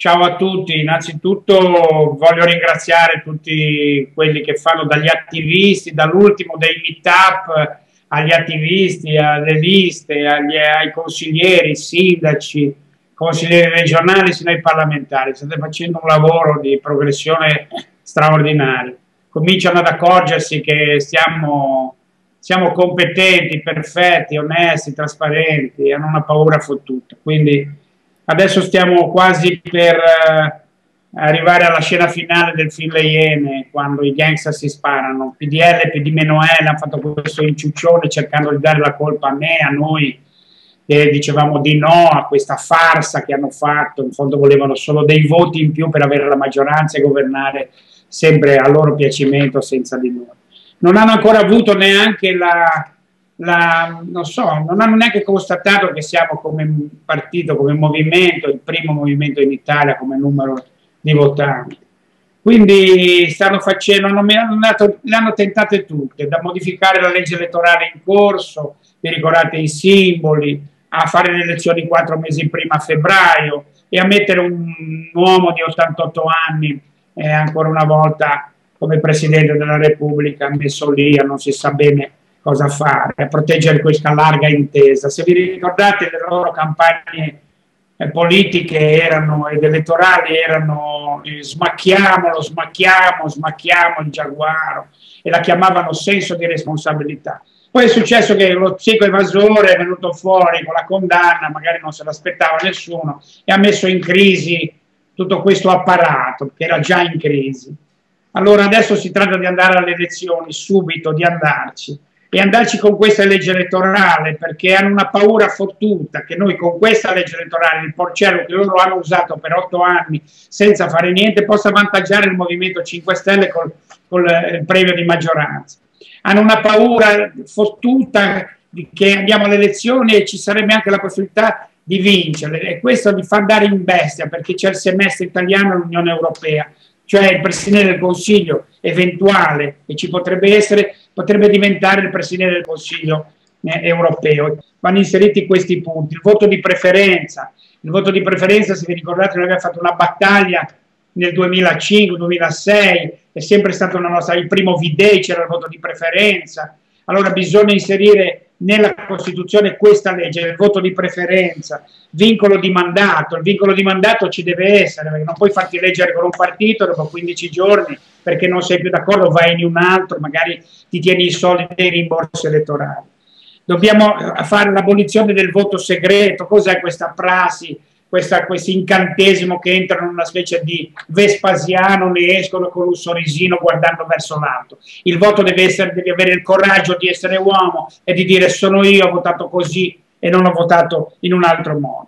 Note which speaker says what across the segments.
Speaker 1: Ciao a tutti, innanzitutto voglio ringraziare tutti quelli che fanno dagli attivisti, dall'ultimo dei meetup agli attivisti, alle liste, ai consiglieri, sindaci, consiglieri regionali, sino ai parlamentari. State facendo un lavoro di progressione straordinario. Cominciano ad accorgersi che siamo competenti, perfetti, onesti, trasparenti e hanno una paura fottuta. Quindi adesso stiamo quasi per arrivare alla scena finale del film Le Iene, quando i gangster si sparano. PDL, PD-L hanno fatto questo inciuccione cercando di dare la colpa a me, a noi, che dicevamo di no a questa farsa che hanno fatto. In fondo volevano solo dei voti in più per avere la maggioranza e governare sempre a loro piacimento senza di noi. Non hanno ancora avuto neanche non so, non hanno neanche constatato che siamo come partito, come movimento, il primo movimento in Italia come numero di votanti. Quindi stanno facendo, le hanno tentate tutte, da modificare la legge elettorale in corso, vi ricordate i simboli, a fare le elezioni 4 mesi prima a febbraio e a mettere un uomo di 88 anni ancora una volta come Presidente della Repubblica, messo lì a non si sa bene cosa fare, a proteggere questa larga intesa. Se vi ricordate, le loro campagne politiche ed elettorali erano smacchiamolo, smacchiamo il giaguaro, e la chiamavano senso di responsabilità. Poi è successo che lo psicoevasore è venuto fuori con la condanna, magari non se l'aspettava nessuno, e ha messo in crisi tutto questo apparato che era già in crisi. Allora adesso si tratta di andare alle elezioni subito, di andarci, e andarci con questa legge elettorale, perché hanno una paura fottuta che noi con questa legge elettorale, il porcello che loro hanno usato per 8 anni senza fare niente, possa avvantaggiare il Movimento 5 Stelle col il premio di maggioranza. Hanno una paura fottuta che andiamo alle elezioni e ci sarebbe anche la possibilità di vincere, e questo li fa andare in bestia, perché c'è il semestre italiano all'Unione Europea, cioè il Presidente del Consiglio eventuale che ci potrebbe essere, potrebbe diventare il Presidente del Consiglio europeo. Vanno inseriti questi punti. Il voto di preferenza, se vi ricordate, noi abbiamo fatto una battaglia nel 2005-2006, è sempre stato il primo V-Day, c'era il voto di preferenza. Allora bisogna inserire nella Costituzione questa legge, il voto di preferenza, vincolo di mandato. Il vincolo di mandato ci deve essere, perché non puoi farti eleggere con un partito dopo 15 giorni perché non sei più d'accordo, vai in un altro, magari ti tieni i soldi dei rimborsi elettorali. Dobbiamo fare l'abolizione del voto segreto. Cos'è questa prassi, questo incantesimo che entrano in una specie di Vespasiano, ne escono con un sorrisino guardando verso l'alto? Il voto devi avere il coraggio di essere uomo e di dire: sono io, ho votato così e non ho votato in un altro modo.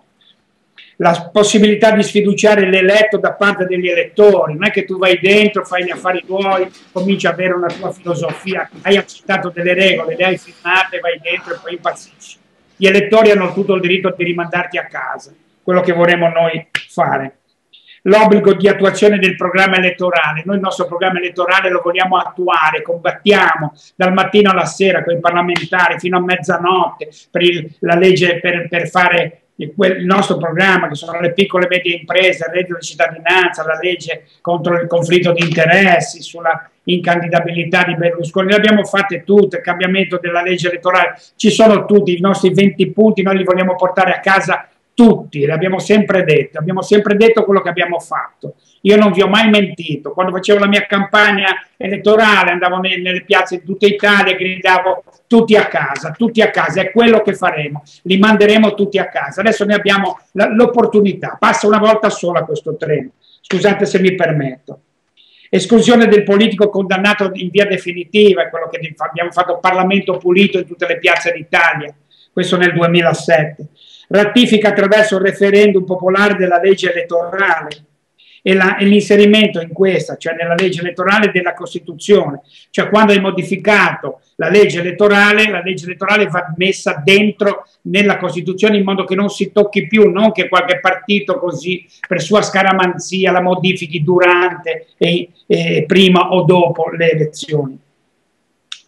Speaker 1: La possibilità di sfiduciare l'eletto da parte degli elettori, non è che tu vai dentro, fai gli affari tuoi, cominci a avere una tua filosofia, hai accettato delle regole, le hai firmate, vai dentro e poi impazzisci. Gli elettori hanno tutto il diritto di rimandarti a casa, quello che vorremmo noi fare. L'obbligo di attuazione del programma elettorale. Noi il nostro programma elettorale lo vogliamo attuare, combattiamo dal mattino alla sera con i parlamentari fino a mezzanotte per la legge, per fare il nostro programma, che sono le piccole e medie imprese, il reddito di cittadinanza, la legge contro il conflitto di interessi, sulla incandidabilità di Berlusconi. Le abbiamo fatte tutte, il cambiamento della legge elettorale, ci sono tutti i nostri 20 punti, noi li vogliamo portare a casa tutti, l'abbiamo sempre detto quello che abbiamo fatto. Io non vi ho mai mentito. Quando facevo la mia campagna elettorale andavo nelle piazze di tutta Italia e gridavo: tutti a casa, è quello che faremo, li manderemo tutti a casa. Adesso ne abbiamo l'opportunità, passa una volta sola questo treno, scusate se mi permetto. Esclusione del politico condannato in via definitiva, è quello che abbiamo fatto, Parlamento pulito in tutte le piazze d'Italia, questo nel 2007. Ratifica attraverso il referendum popolare della legge elettorale e l'inserimento in questa, cioè nella legge elettorale, della Costituzione. Cioè quando hai modificato la legge elettorale va messa dentro nella Costituzione in modo che non si tocchi più, non che qualche partito così per sua scaramanzia la modifichi durante prima o dopo le elezioni.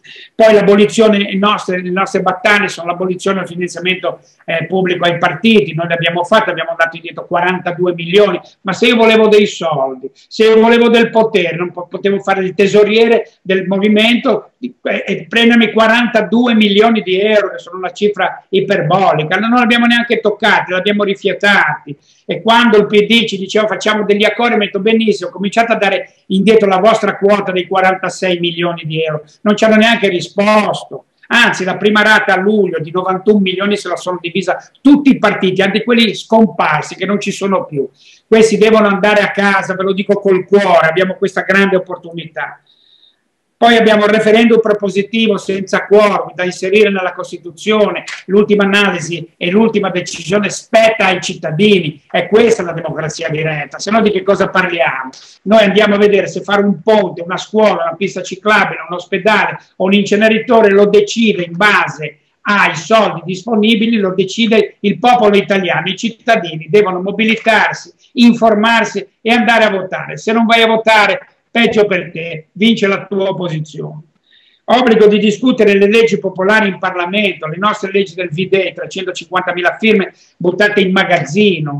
Speaker 1: Poi l'abolizione, le nostre battaglie sono l'abolizione del finanziamento pubblico ai partiti, noi l'abbiamo fatto, abbiamo dato indietro 42 milioni, ma se io volevo dei soldi, se io volevo del potere, non potevo fare il tesoriere del movimento e prendermi 42 milioni di euro, che sono una cifra iperbolica, non l'abbiamo neanche toccati, l'abbiamo rifiatati. E quando il PD ci diceva facciamo degli accordi, mi ho detto benissimo, cominciate a dare indietro la vostra quota dei 46 milioni di euro, non ci hanno neanche risposto. Anzi, la prima rata a luglio di 91 milioni se la sono divisa tutti i partiti, anche quelli scomparsi che non ci sono più. Questi devono andare a casa, ve lo dico col cuore, abbiamo questa grande opportunità. Poi abbiamo il referendum propositivo senza quorum da inserire nella Costituzione, l'ultima analisi e l'ultima decisione spetta ai cittadini, è questa la democrazia diretta, se no di che cosa parliamo? Noi andiamo a vedere se fare un ponte, una scuola, una pista ciclabile, un ospedale o un inceneritore lo decide in base ai soldi disponibili, lo decide il popolo italiano, i cittadini devono mobilitarsi, informarsi e andare a votare, se non vai a votare peggio per te, vince la tua opposizione. Obbligo di discutere le leggi popolari in Parlamento, le nostre leggi del V-Day, 350.000 firme buttate in magazzino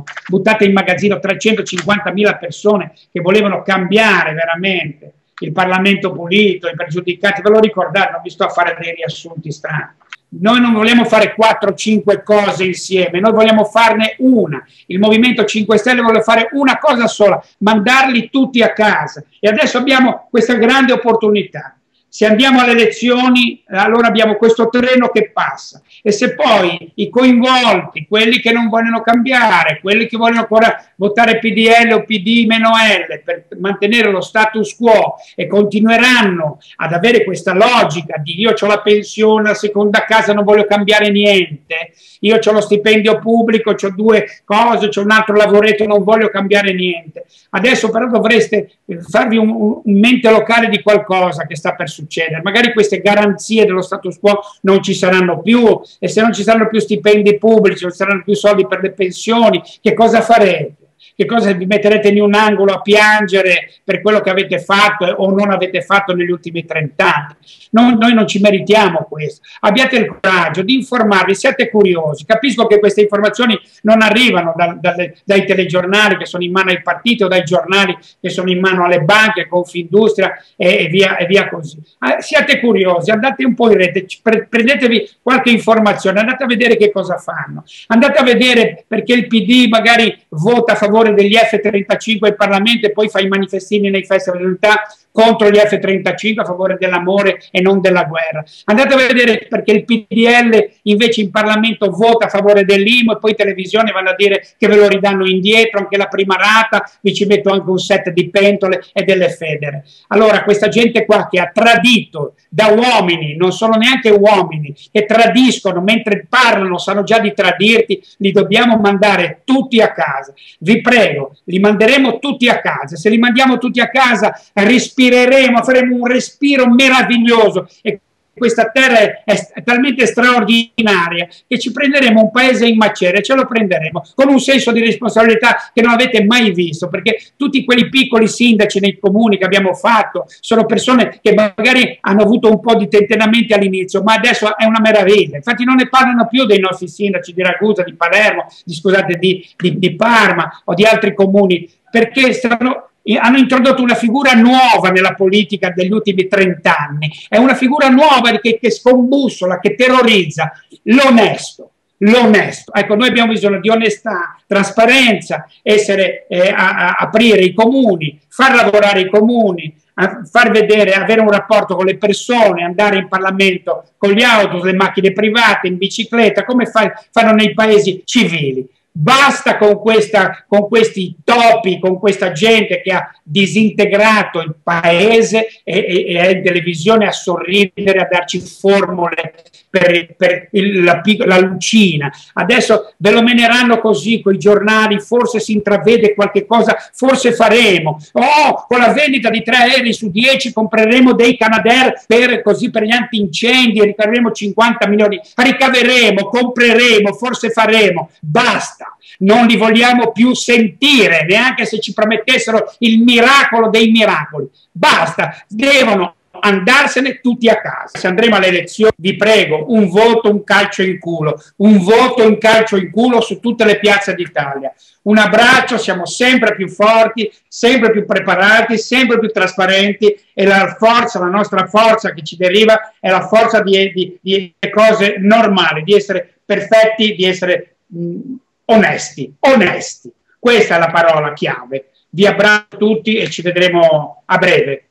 Speaker 1: 350.000 persone che volevano cambiare veramente il Parlamento pulito, i pregiudicati, ve lo ricordate, non vi sto a fare dei riassunti strani. Noi non vogliamo fare 4-5 cose insieme, noi vogliamo farne una. Il Movimento 5 Stelle vuole fare una cosa sola, mandarli tutti a casa. E adesso abbiamo questa grande opportunità. Se andiamo alle elezioni, allora abbiamo questo treno che passa. E se poi i coinvolti, quelli che non vogliono cambiare, quelli che vogliono ancora votare PDL o PD-L per mantenere lo status quo e continueranno ad avere questa logica di io ho la pensione, la seconda casa, non voglio cambiare niente, io ho lo stipendio pubblico, ho 2 cose, ho un altro lavoretto, non voglio cambiare niente. Adesso però dovreste farvi un mente locale di qualcosa che sta per succedere. Magari queste garanzie dello status quo non ci saranno più, e se non ci saranno più stipendi pubblici, non ci saranno più soldi per le pensioni, che cosa farete? Che cosa vi metterete in un angolo a piangere per quello che avete fatto o non avete fatto negli ultimi 30 anni? Noi non ci meritiamo questo. Abbiate il coraggio di informarvi, siate curiosi. Capisco che queste informazioni non arrivano dai telegiornali che sono in mano ai partiti o dai giornali che sono in mano alle banche, Confindustria e via così. Siate curiosi, andate un po' in rete, prendetevi qualche informazione, andate a vedere che cosa fanno. Andate a vedere perché il PD magari vota a favore degli F-35 in Parlamento e poi fa i manifestini nei festival dell'unità contro gli F-35 a favore dell'amore e non della guerra. Andate a vedere perché il PDL invece in Parlamento vota a favore dell'IMU e poi in televisione vanno a dire che ve lo ridanno indietro, anche la prima rata, vi ci metto anche un set di pentole e delle federe. Allora questa gente qua che ha tradito da uomini, non sono neanche uomini, che tradiscono mentre parlano, sanno già di tradirti, li dobbiamo mandare tutti a casa. Vi prego, li manderemo tutti a casa. Se li mandiamo tutti a casa respireremo, faremo un respiro meraviglioso e questa terra è talmente straordinaria che ci prenderemo un paese in macerie, ce lo prenderemo con un senso di responsabilità che non avete mai visto, perché tutti quelli piccoli sindaci nei comuni che abbiamo fatto sono persone che magari hanno avuto un po' di tentennamenti all'inizio, ma adesso è una meraviglia. Infatti non ne parlano più dei nostri sindaci di Ragusa, di Palermo, di Parma o di altri comuni, perché hanno introdotto una figura nuova nella politica degli ultimi 30 anni, è una figura nuova che scombussola, che terrorizza l'onesto. Ecco, noi abbiamo bisogno di onestà, trasparenza, aprire i comuni, far lavorare i comuni, far vedere, avere un rapporto con le persone, andare in Parlamento con gli autobus, le macchine private, in bicicletta, come fanno nei paesi civili. Basta con questi topi, con questa gente che ha disintegrato il paese e è in televisione a sorridere, a darci formule per la lucina. Adesso ve lo meneranno così con i giornali, forse si intravede qualche cosa, forse faremo. Oh, con la vendita di 3 aerei su 10 compreremo dei Canadair per gli antincendi e ricaveremo 50 milioni. Ricaveremo, compreremo, forse faremo. Basta. Non li vogliamo più sentire, neanche se ci promettessero il miracolo dei miracoli. Basta, devono andarsene tutti a casa. Se andremo alle elezioni, vi prego, un voto, un calcio in culo, un voto, un calcio in culo su tutte le piazze d'Italia. Un abbraccio, siamo sempre più forti, sempre più preparati, sempre più trasparenti, e la forza, la nostra forza che ci deriva è la forza di cose normali, di essere perfetti, di essere onesti. Questa è la parola chiave. Vi abbraccio tutti e ci vedremo a breve.